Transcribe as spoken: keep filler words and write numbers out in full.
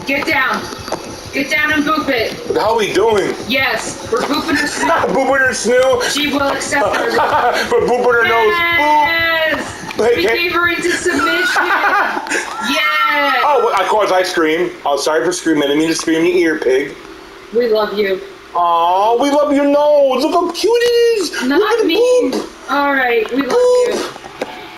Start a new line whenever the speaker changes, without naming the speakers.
Get down. Get down and boop it.
How are we doing?
Yes, we're booping her snoo.
Booping her snoo?
She will accept her.
But booping her
yes.
nose. Boop.
We
Hey, can-
gave her into submission. Yes.
Oh, of course I scream. Oh, sorry for screaming. I didn't mean to scream in your ear, pig.
We love you.
Oh, we love your nose. Look how cute it is.
Not
Look at
me.
Boop.
All right, we love
Boop.
you.